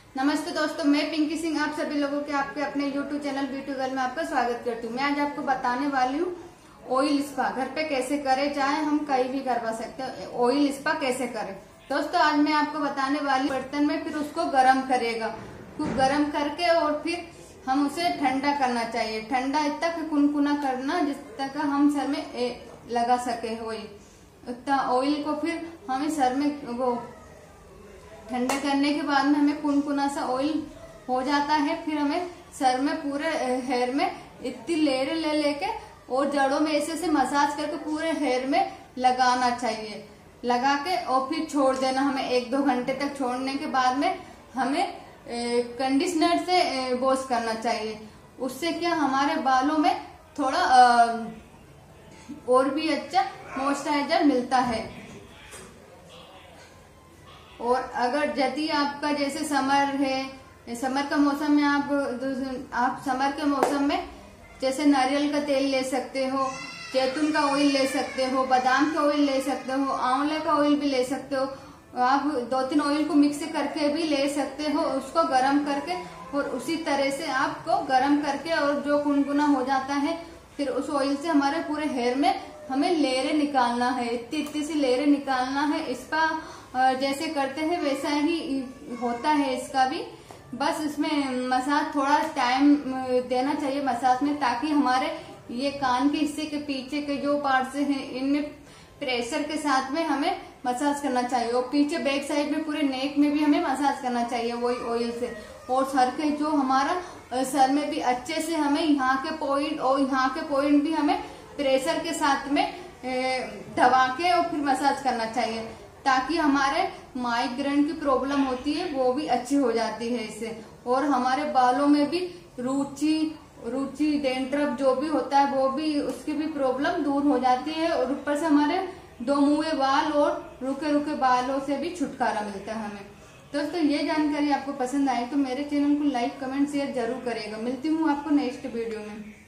नमस्ते दोस्तों, मैं पिंकी सिंह आप सभी लोगों के आपके अपने YouTube चैनल ब्यूटी गर्ल में आपका स्वागत करती हूँ। मैं आज आपको बताने वाली हूँ ऑयल स्पा घर पे कैसे करें, चाहे हम कहीं भी करवा सकते हैं। ऑयल स्पा कैसे करें दोस्तों, आज मैं आपको बताने वाली बर्तन में फिर उसको गर्म करेगा, खूब गर्म करके और फिर हम उसे ठंडा करना चाहिए। ठंडा इतना कुनकुना करना जिस तक हम सर में लगा सके ऑयल, उतना ऑयल को फिर हमें सर में वो ठंडा करने के बाद में हमें कुनकुना सा ऑयल हो जाता है। फिर हमें सर में पूरे हेयर में इतनी लेयर ले लेके और जड़ों में ऐसे से मसाज करके पूरे हेयर में लगाना चाहिए। लगा के और फिर छोड़ देना हमें 1-2 घंटे तक। छोड़ने के बाद में हमें कंडीशनर से वॉश करना चाहिए। उससे क्या हमारे बालों में थोड़ा और भी अच्छा मॉइस्चराइजर मिलता है। और अगर यदि आपका जैसे समर है, समर का मौसम में आप समर के मौसम में जैसे नारियल का तेल ले सकते हो, जैतून का ऑयल ले सकते हो, बादाम का ऑयल ले सकते हो, आंवले का ऑयल भी ले सकते हो। आप 2-3 ऑयल को मिक्स करके भी ले सकते हो, उसको गरम करके। और उसी तरह से आपको गरम करके और जो कुनकुना हो जाता है फिर उस ऑयल से हमारे पूरे हेयर में हमें लेयरें निकालना है। इतनी सी लेयरें निकालना है। इसका जैसे करते हैं वैसा ही होता है इसका भी। बस इसमें मसाज थोड़ा टाइम देना चाहिए मसाज में, ताकि हमारे ये कान के हिस्से के पीछे के जो पार्ट्स हैं इनमें प्रेशर के साथ में हमें मसाज करना चाहिए। और पीछे बैक साइड में पूरे नेक में भी हमें मसाज करना चाहिए वही ऑयल से। और सर के जो हमारा सर में भी अच्छे से हमें यहाँ के पॉइंट और यहाँ के पॉइंट भी हमें प्रेशर के साथ में दबा के और फिर मसाज करना चाहिए, ताकि हमारे माइग्रेन की प्रॉब्लम होती है वो भी अच्छी हो जाती है इससे। और हमारे बालों में भी रुचि डैंड्रफ जो भी होता है वो भी, उसकी भी प्रॉब्लम दूर हो जाती है। और ऊपर से हमारे 2 मुँहे बाल और रुके बालों से भी छुटकारा मिलता है हमें। दोस्तों, ये जानकारी आपको पसंद आए तो मेरे चैनल को लाइक, कमेंट, शेयर जरूर करेगा। मिलती हूँ आपको नेक्स्ट वीडियो में।